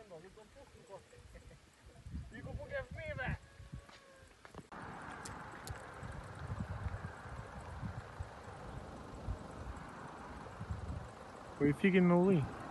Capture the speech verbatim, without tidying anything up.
no, nu tô pouco. Fico porque é fim, velho. Where are you figuring all in?